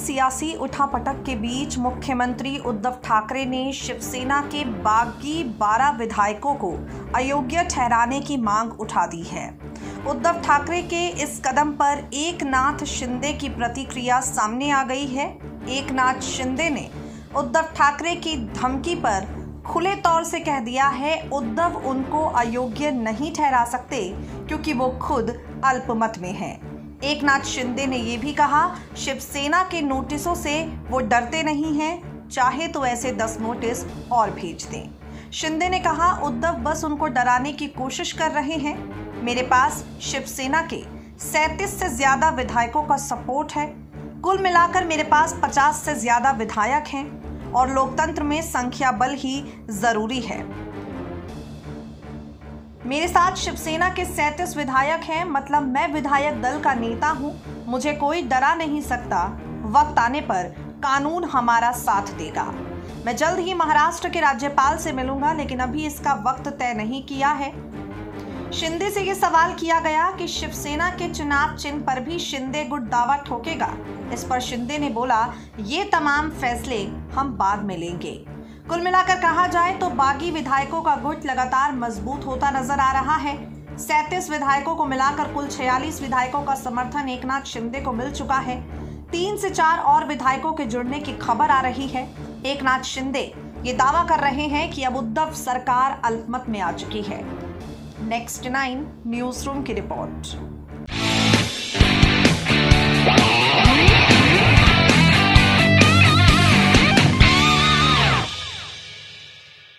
सियासी उठापटक के बीच मुख्यमंत्री उद्धव ठाकरे ने शिवसेना के बागी 12 विधायकों को अयोग्य ठहराने की मांग उठा दी है। उद्धव ठाकरे के इस कदम पर एकनाथ शिंदे की प्रतिक्रिया सामने आ गई है। एकनाथ शिंदे ने उद्धव ठाकरे की धमकी पर खुले तौर से कह दिया है उद्धव उनको अयोग्य नहीं ठहरा सकते क्योंकि वो खुद अल्पमत में हैं। एकनाथ शिंदे ने ये भी कहा शिवसेना के नोटिसों से वो डरते नहीं हैं, चाहे तो ऐसे 10 नोटिस और भेज दें। शिंदे ने कहा उद्धव बस उनको डराने की कोशिश कर रहे हैं। मेरे पास शिवसेना के 37 से ज्यादा विधायकों का सपोर्ट है। कुल मिलाकर मेरे पास 50 से ज्यादा विधायक हैं और लोकतंत्र में संख्या बल ही जरूरी है। मेरे साथ शिवसेना के 37 विधायक हैं, मतलब मैं विधायक दल का नेता हूं। मुझे कोई डरा नहीं सकता। वक्त आने पर कानून हमारा साथ देगा। मैं जल्द ही महाराष्ट्र के राज्यपाल से मिलूंगा, लेकिन अभी इसका वक्त तय नहीं किया है। शिंदे से यह सवाल किया गया कि शिवसेना के चुनाव चिन्ह पर भी शिंदे गुट दावा ठोकेगा। इस पर शिंदे ने बोला ये तमाम फैसले हम बाद में लेंगे। कुल मिलाकर कहा जाए तो बागी विधायकों का गुट लगातार मजबूत होता नजर आ रहा है। 37 विधायकों को मिलाकर कुल 46 विधायकों का समर्थन एकनाथ शिंदे को मिल चुका है। 3 से 4 और विधायकों के जुड़ने की खबर आ रही है। एकनाथ शिंदे ये दावा कर रहे हैं कि अब उद्धव सरकार अल्पमत में आ चुकी है। नेक्स्ट 9 न्यूज रूम की रिपोर्ट।